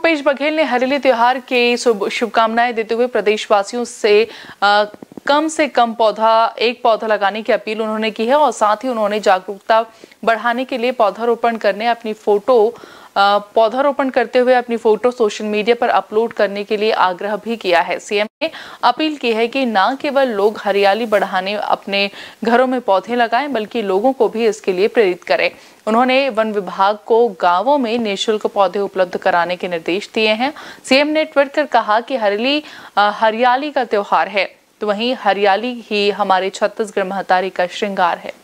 भूपेश बघेल ने हरेली त्योहार के शुभकामनाएं देते हुए प्रदेशवासियों से कम से कम एक पौधा लगाने की अपील उन्होंने की है और साथ ही उन्होंने जागरूकता बढ़ाने के लिए पौधारोपण करते हुए अपनी फोटो सोशल मीडिया पर अपलोड करने के लिए आग्रह भी किया है। सीएम ने अपील की है कि न केवल लोग हरियाली बढ़ाने अपने घरों में पौधे लगाएं बल्कि लोगों को भी इसके लिए प्रेरित करें। उन्होंने वन विभाग को गांवों में निःशुल्क पौधे उपलब्ध कराने के निर्देश दिए हैं। सीएम ने ट्वीट कर कहा कि हरियाली का त्योहार है, तो वहीं हरियाली ही हमारे छत्तीसगढ़ महतारी का श्रृंगार है।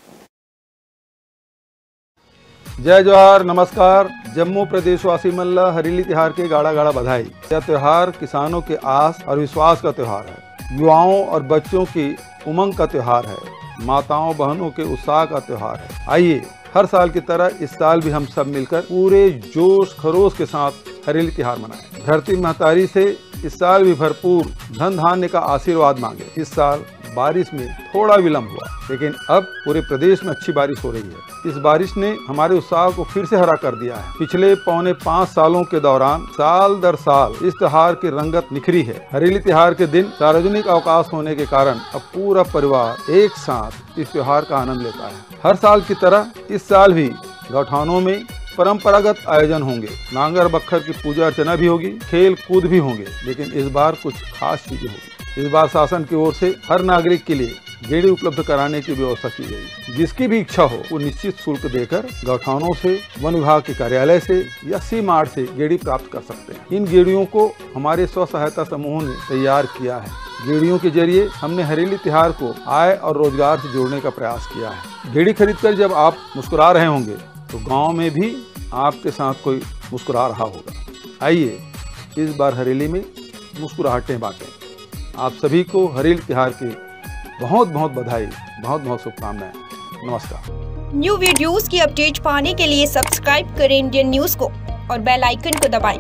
जय जोहार, नमस्कार। जम्मू प्रदेशवासी मल्ला हरेली त्योहार के गाड़ा गाड़ा बधाई। यह त्योहार किसानों के आस और विश्वास का त्योहार है, युवाओं और बच्चों की उमंग का त्योहार है, माताओं बहनों के उत्साह का त्योहार है। आइए हर साल की तरह इस साल भी हम सब मिलकर पूरे जोश खरोश के साथ हरेली त्योहार मनाएं। धरती महतारी से इस साल भी भरपूर धन धान्य का आशीर्वाद मांगे। इस साल बारिश में थोड़ा विलम्ब हुआ, लेकिन अब पूरे प्रदेश में अच्छी बारिश हो रही है। इस बारिश ने हमारे उत्साह को फिर से हरा कर दिया है। पिछले 4.25 सालों के दौरान साल दर साल इस त्योहार की रंगत निखरी है। हरेली त्योहार के दिन सार्वजनिक अवकाश होने के कारण अब पूरा परिवार एक साथ इस त्योहार का आनंद लेता है। हर साल की तरह इस साल भी गौठानों में परंपरागत आयोजन होंगे। नांगर बखर की पूजा अर्चना भी होगी, खेल कूद भी होंगे, लेकिन इस बार कुछ खास चीजें होगी। इस बार शासन की ओर से हर नागरिक के लिए गेड़ी उपलब्ध कराने की व्यवस्था की गई। जिसकी भी इच्छा हो वो निश्चित शुल्क देकर गौठानों से, वन विभाग के कार्यालय से या सी मार्ट से गेड़ी प्राप्त कर सकते हैं। इन गेड़ियों को हमारे स्व सहायता समूहों ने तैयार किया है। गेड़ियों के जरिए हमने हरेली त्योहार को आय और रोजगार से जोड़ने का प्रयास किया है। गेड़ी खरीदकर जब आप मुस्कुरा रहे होंगे तो गाँव में भी आपके साथ कोई मुस्कुरा रहा होगा। आइए इस बार हरेली में मुस्कुराहटें बांटें। आप सभी को हरेली त्योहार की बहुत बहुत बधाई, बहुत बहुत शुभकामनाएं। नमस्कार। न्यू वीडियोस की अपडेट पाने के लिए सब्सक्राइब करें इंडियन न्यूज को और बेल आइकन को दबाएं।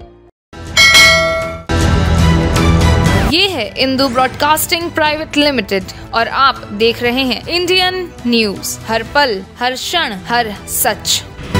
ये है इंदू ब्रॉडकास्टिंग प्राइवेट लिमिटेड और आप देख रहे हैं इंडियन न्यूज, हर पल, हर क्षण, हर सच।